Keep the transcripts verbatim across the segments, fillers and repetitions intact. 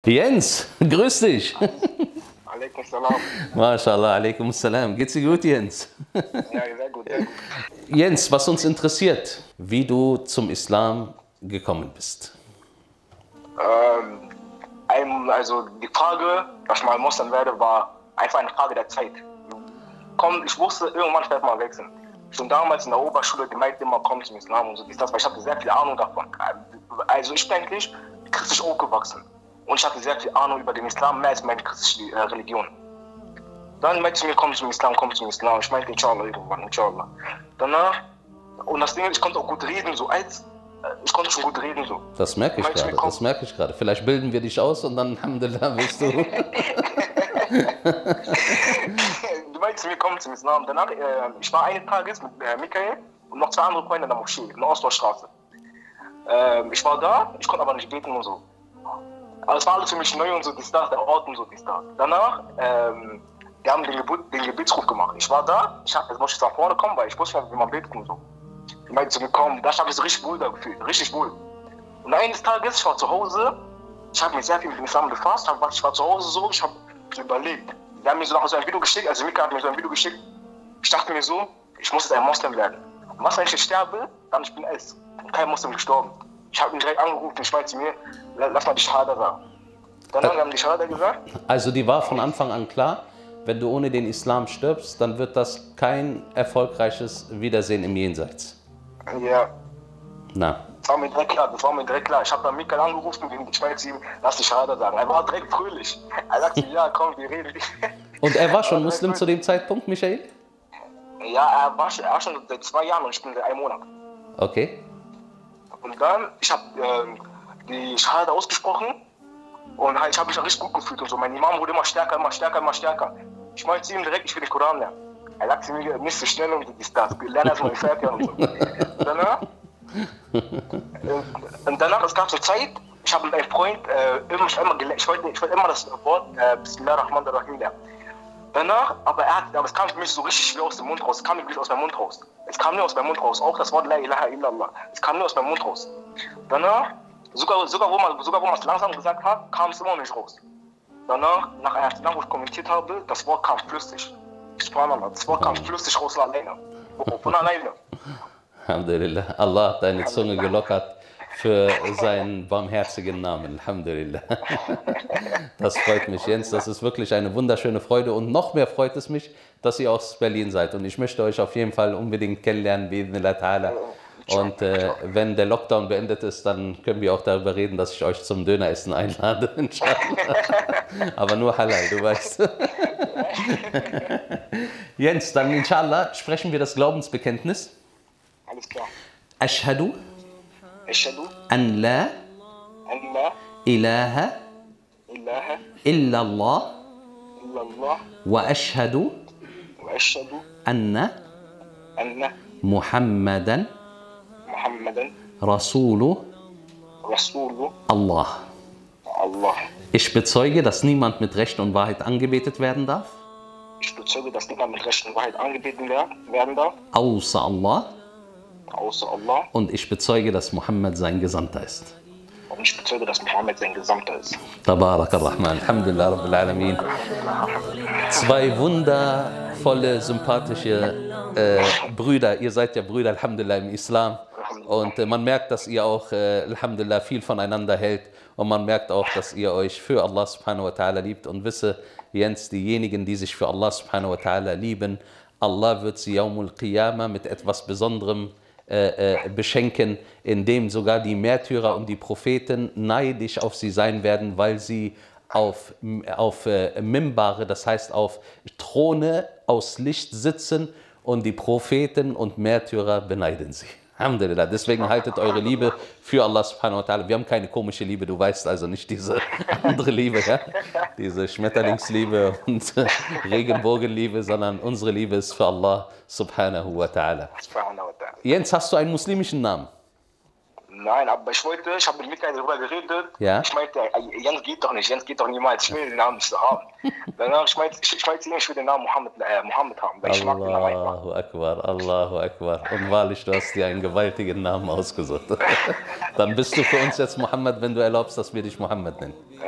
Jens, grüß dich. Alaikum salam. MashaAllah, alaikum salam. Geht's dir gut, Jens? Ja, sehr gut, sehr gut. Jens, was uns interessiert, wie du zum Islam gekommen bist. Ähm, ein, also die Frage, dass ich mal Moslem werde, war einfach eine Frage der Zeit. Komm, ich wusste, irgendwann wird mal wechseln. Schon damals in der Oberschule, die meinten immer, komm zum Islam und so, das, weil ich hatte sehr viel Ahnung davon. Also ich bin eigentlich christlich aufgewachsen. Und ich hatte sehr viel Ahnung über den Islam, mehr als meine christliche äh, Religion. Dann meinte sie mir, komm zum Islam, komm zum Islam. Ich meinte, inshallah, irgendwann, inshallah. Danach, und das Ding ist, ich konnte auch gut reden, so als, äh, ich konnte schon gut reden, so. Das merke ich gerade, das merke ich gerade. Vielleicht bilden wir dich aus und dann, alhamdulillah, wirst du... Du meintest mir, komm zum Islam. Danach, äh, ich war eines Tages mit äh, Michael und noch zwei andere Freunde in der Moschee, in der Ostdorfstraße. Äh, ich war da, ich konnte aber nicht beten und so. Aber es war alles für mich neu und so, dies, das, der Ort und so, dies, das. Danach, ähm, wir haben den, Gebet, den Gebetsruf gemacht. Ich war da, ich hab, jetzt musste ich nach vorne kommen, weil ich wusste nicht, wie man betet und so. Ich meinte zu mir, komm, da habe ich so richtig wohl da gefühlt, richtig wohl. Und eines Tages, ich war zu Hause, ich habe mich sehr viel mit dem Islam befasst, ich war zu Hause so, ich habe überlegt. Die haben mir so, so ein Video geschickt, also Mika hat mir so ein Video geschickt. Ich dachte mir so, ich muss jetzt ein Moslem werden. Und was, wenn ich jetzt sterbe, dann ich bin es. Und kein Moslem gestorben. Ich habe ihn direkt angerufen, ich meinte zu mir, lass mal die Shahada sagen. Dann haben wir die Shahada gesagt. Also die war von Anfang an klar, wenn du ohne den Islam stirbst, dann wird das kein erfolgreiches Wiedersehen im Jenseits. Ja. Na. Das war mir direkt klar, das war mir direkt klar. Ich habe dann Mikael angerufen, ich meinte zu ihm, lass die Shahada sagen. Er war direkt fröhlich. Er sagte, ja komm, wir reden. Und er war schon Muslim zu dem Zeitpunkt, Michael? Ja, er war, er war schon seit zwei Jahren und ich bin seit einem Monat. Okay. Und dann, ich habe äh, die Shahada ausgesprochen und halt, ich habe mich richtig gut gefühlt und so. Mein Imam wurde immer stärker, immer stärker, immer stärker. Ich meinte zu ihm direkt, ich will den Koran lernen. Er sagte mir, nicht so schnell und das, das. Lerne erstmal die Fährte und so. Danach, und danach, es gab so Zeit, ich habe mit einem Freund äh, immer, ich, immer ich, wollte, ich wollte immer das Wort äh, Bismillahirrahmanirrahim lernen. Danach, aber, er hat, aber es kam für mich so richtig schwer aus dem Mund raus. Es kam nicht aus meinem Mund raus. Es kam nur aus meinem Mund raus. Auch das Wort La ilaha illallah. Es kam nur aus meinem Mund raus. Danach, sogar, sogar wo man sogar wo man es langsam gesagt hat, kam es immer nicht raus. Danach, nach einer Zeit, wo ich kommentiert habe, das Wort kam flüssig. Das Wort kam flüssig raus von alleine. Von alleine. Alhamdulillah. Allah hat deine Zunge gelockert für seinen barmherzigen Namen. Alhamdulillah. Das freut mich, Jens. Das ist wirklich eine wunderschöne Freude. Und noch mehr freut es mich, dass ihr aus Berlin seid. Und ich möchte euch auf jeden Fall unbedingt kennenlernen, bi'idhnillah ta'ala. Und äh, wenn der Lockdown beendet ist, dann können wir auch darüber reden, dass ich euch zum Döneressen einlade. Aber nur halal, du weißt. Jens, dann inshallah sprechen wir das Glaubensbekenntnis. Alles klar. Ashhadu Ashhadu an la an la ilaha ilaha illallah illallah wa ashhadu wa ashhadu anna anna Muhammadan Muhammadan Rasulu Rasulu Allah. Allah. Ich bezeuge, dass niemand mit Recht und Wahrheit angebetet werden darf. Ich bezeuge, dass niemand mit Recht und Wahrheit angebeten werden darf. Außer Allah. Außer Allah. Und ich bezeuge, dass Muhammad sein Gesandter ist. Und ich bezeuge, dass Muhammad sein Gesandter ist. Tabarak ar-Rahman. Alhamdulillah Rabbil Alamin. Zwei wundervolle, sympathische äh, Brüder. Ihr seid ja Brüder, Alhamdulillah, im Islam. Und äh, man merkt, dass ihr auch, äh, Alhamdulillah, viel voneinander hält. Und man merkt auch, dass ihr euch für Allah subhanahu wa ta'ala liebt. Und wisse, Jens, diejenigen, die sich für Allah subhanahu wa ta'ala lieben, Allah wird sie Yawmul Qiyamah mit etwas Besonderem Äh, äh, beschenken, indem sogar die Märtyrer und die Propheten neidisch auf sie sein werden, weil sie auf, auf äh, Mimbare, das heißt auf Throne aus Licht sitzen und die Propheten und Märtyrer beneiden sie. Alhamdulillah. Deswegen haltet eure Liebe für Allah subhanahu wa ta'ala. Wir haben keine komische Liebe, du weißt also nicht diese andere Liebe, ja? Diese Schmetterlingsliebe und äh, Regenbogenliebe, sondern unsere Liebe ist für Allah subhanahu wa ta'ala. Jens, hast du einen muslimischen Namen? Nein, aber ich wollte, ich habe mit Michael darüber geredet. Ja? Ich meinte, Jens geht doch nicht, Jens geht doch niemals, ich will den Namen nicht so haben. Danach, ich meinte, ich, ich, meinte, ich will den Namen Mohammed, äh, Mohammed haben, weil ich mag den Namen einfach. Allahu Akbar, Allahu Akbar. Und wahrlich, du hast dir einen gewaltigen Namen ausgesucht. Dann bist du für uns jetzt Mohammed, wenn du erlaubst, dass wir dich Mohammed nennen. Ja,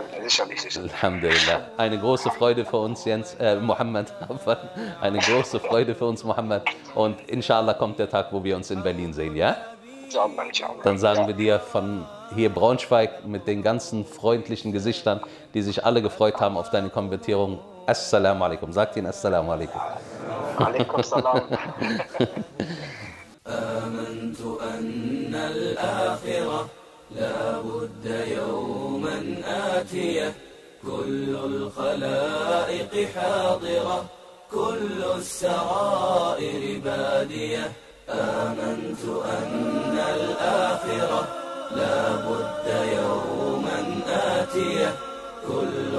Sicherlich, sicherlich. Alhamdulillah. Eine große Freude für uns, Jens, äh, Mohammed. Eine große Freude für uns, Mohammed. Und inshallah kommt der Tag, wo wir uns in Berlin sehen, ja? Inshallah, inshallah. Dann sagen Ja. wir dir von hier Braunschweig mit den ganzen freundlichen Gesichtern, die sich alle gefreut haben auf deine Konvertierung. Assalamu alaikum. Sagt ihnen Assalamu alaikum. Alaikum salam. آمنت أن الآخرة لا بد يوما آتية كل الخلائق حاضرة كل السرائر بادية آمنت أن الآخرة لا بد يوما آتية كل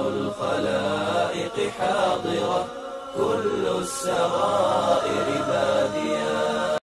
الخلائق حاضرة كل السرائر بادية